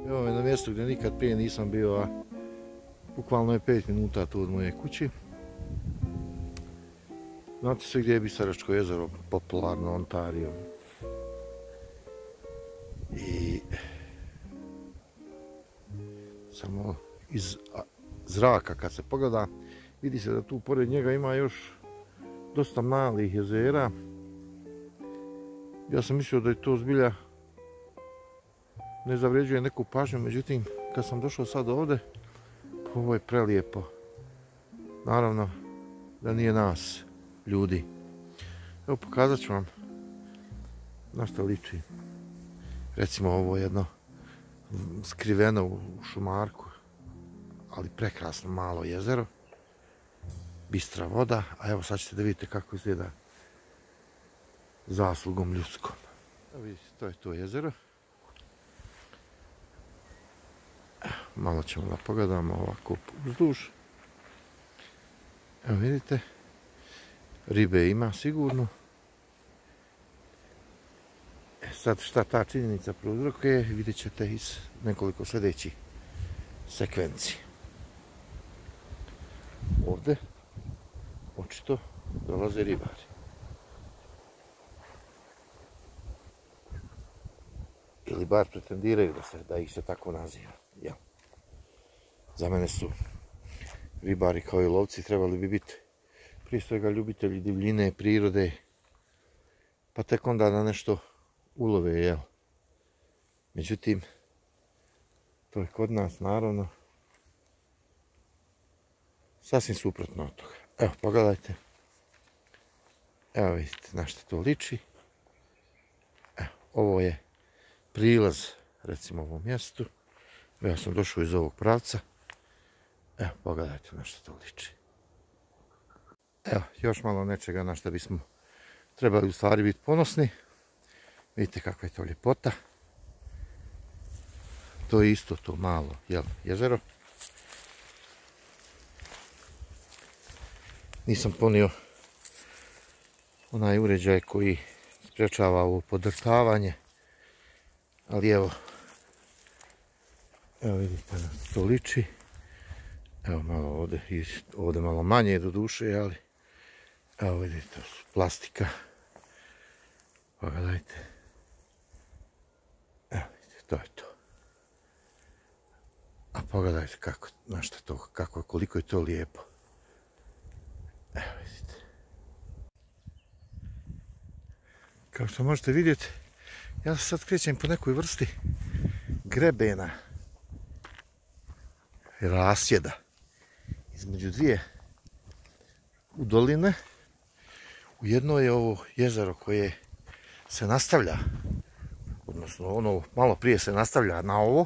Evo me na mjestu gdje nikad prije nisam bio, a bukvalno je 5 minuta tu od moje kući. Znate sve gdje je Bisaračko jezero, popularno Ontario. I samo iz zraka kad se pogleda, vidi se da tu pored njega ima još dosta malih jezera. Ja sam mislio da je to zbilja ne zavređuje neku pažnju, međutim kad sam došao sad ovdje, ovo je prelijepo. Naravno da nije nas, ljudi. Evo pokazat ću vam na što liči. Recimo ovo jedno skriveno u šumarku, ali prekrasno malo jezero. Bistra voda, a evo sad ćete da vidite kako izgleda zaslugom ljudskom. Evo vidite, to je to jezero. Malo ćemo da pogledamo ovako uzduž. Evo vidite, ribe ima sigurno. Sad šta ta činjenica prouzrokuje, vidjet ćete iz nekoliko sljedećih sekvenci. Ovdje očito dolaze ribari. Ili bar pretendiraju da ih se tako naziva. Ja. Za mene su ribari kao i lovci trebali bi biti prije svega ljubitelji divljine, prirode, pa tek onda da nešto ulove, jel? Međutim, to je kod nas naravno sasvim suprotno od toga. Evo, pogledajte. Evo vidite na što to liči. Evo, ovo je prilaz, recimo ovom mjestu. Ja sam došao iz ovog pravca. Evo, pogledajte na što to liči. Evo, još malo nečega na što bismo trebali u stvari biti ponosni. Vidite kakva je to ljepota. To je isto to malo, jel, jezero. Nisam ponio onaj uređaj koji sprečava ovo podrtavanje. Ali evo vidite na što to liči. Evo malo ovdje malo manje do duše, ali evo vidite, to su plastika. Pogledajte. Evo vidite, to je to. A pogledajte kako, na što to, koliko je to lijepo. Evo vidite. Kao što možete vidjeti, ja se sad krećem po nekoj vrsti grebena, rasjeda između dvije udoline. U jednoj je ovo jezero koje se nastavlja, odnosno ono malo prije se nastavlja na ovo.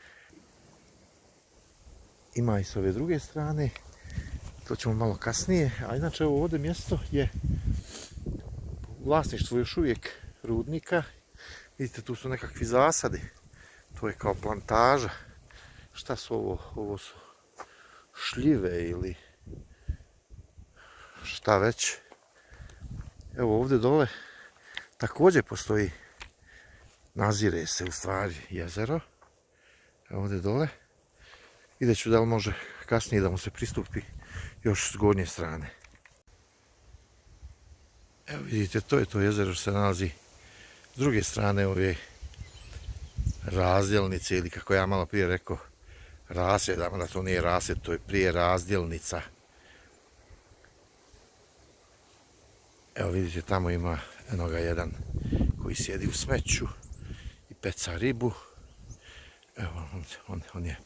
Ima i s ove druge strane, to ćemo malo kasnije, a inače ovo ovdje mjesto je vlasništvo još uvijek rudnika. Vidite, tu su nekakvi zasadi, to je kao plantaža. Šta su ovo? Ovo su šljive ili šta već. Evo ovdje dole također postoji, nazire se u stvari jezero. Evo ovdje dole. Vidjet ću da li može kasnije da mu se pristupi još s gornje strane. Evo vidite, to je to jezero što se nalazi s druge strane ove razdjelnice, ili kako ja malo prije rekao, rasjed, da to nije rasjed, to je prije razdjelnica. Evo vidite, tamo ima enoga jedan koji sjedi u smeću i peca ribu. Evo, on je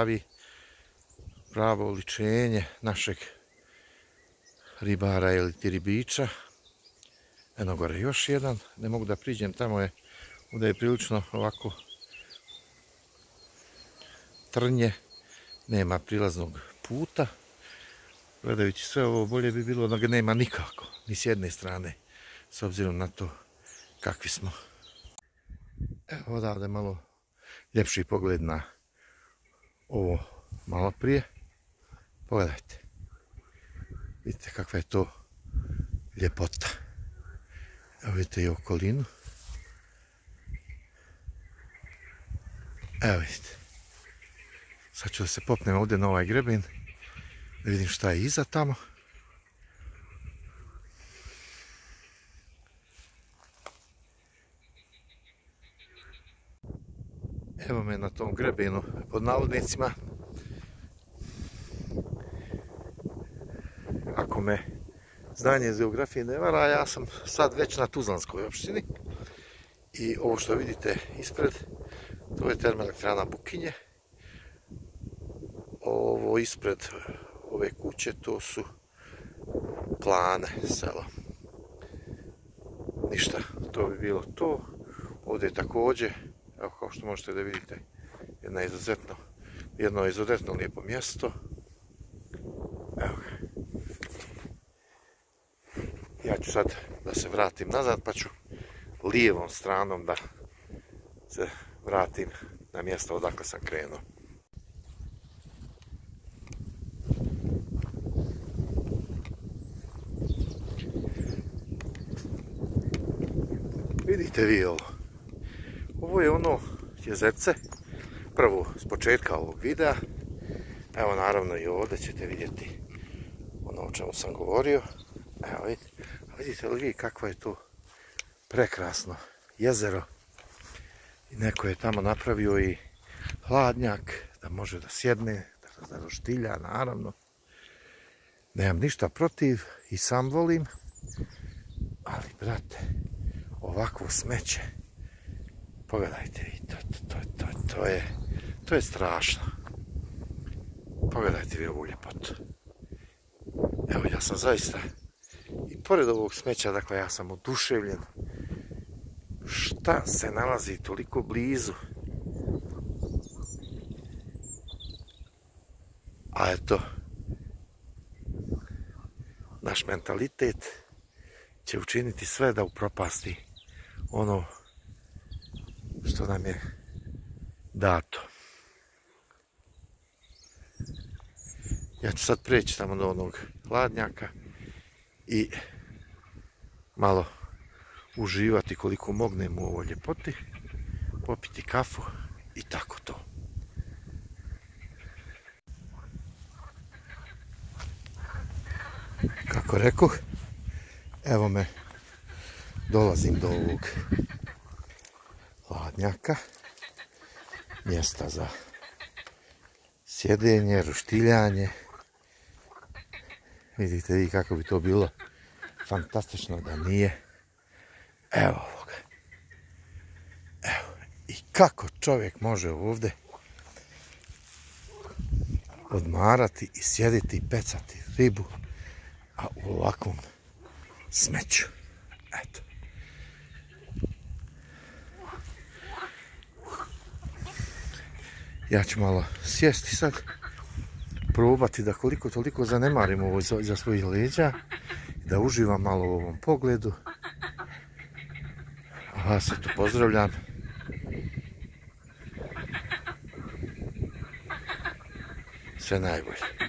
pravo oličenje našeg ribara ili ti ribiča. Eno gore još jedan, ne mogu da priđem, tamo je, ovdje je prilično ovako trnje, nema prilaznog puta. Gledajući sve ovo, bolje bi bilo da ga nema nikako, ni s jedne strane, s obzirom na to kakvi smo. Evo odavde malo ljepši pogled na ovo malo prije. Pogledajte, vidite kakva je to ljepota. Evo vidite i okolinu. Evo vidite. Sad ću da se popnem ovdje na ovaj greben. Da vidim šta je iza tamo. Evo me na tom grebenu pod navodnicima. Ako me znanje iz geografije ne vara, ja sam sad već na Tuzlanskoj opštini. I ovo što vidite ispred, to je termoelektrana Bukinje. Ovo ispred ove kuće, to su Plane, selo. Ništa, to bi bilo to. Ovdje je također, evo kao što možete da vidite, jedno izuzetno lijepo mjesto. Evo ga. Ja ću sad da se vratim nazad, pa ću lijevom stranom da se vratim na mjesto odakle sam krenuo. Vidite vi ovo. Ovo je ono jezerce, prvo s početka ovog videa. Evo naravno i ovdje ćete vidjeti ono o čemu sam govorio. Evo vidite li vi kakvo je to prekrasno jezero. I neko je tamo napravio i hladnjak da može da sjedne, da roštilja naravno. Nemam ništa protiv i sam volim. Ali brate, ovakvo smeće, pogledajte vi, to je strašno. Pogledajte vi ovu ljepotu. Evo ja sam zaista, i pored ovog smeća, dakle ja sam oduševljen. Šta se nalazi toliko blizu? A eto, naš mentalitet će učiniti sve da upropasti ono što nam je dato. Ja ću sad preći tamo do onog hladnjaka i malo uživati koliko mognem u ovoj ljepoti, popiti kafu i tako to. Kako rekoh, evo me, dolazim do ovog hladnjaka, mjesta za sjedenje, roštiljanje. Vidite vi kako bi to bilo fantastično da nije. Evo ovoga. Evo, i kako čovjek može ovdje odmarati i sjediti i pecati ribu, a u ovakvom smeću. Eto. Ja ću malo sjesti sad, probati da koliko toliko zanemarim ovo iza svojih leđa, da uživam malo u ovom pogledu. A vas se tu pozdravljam. Sve najbolje.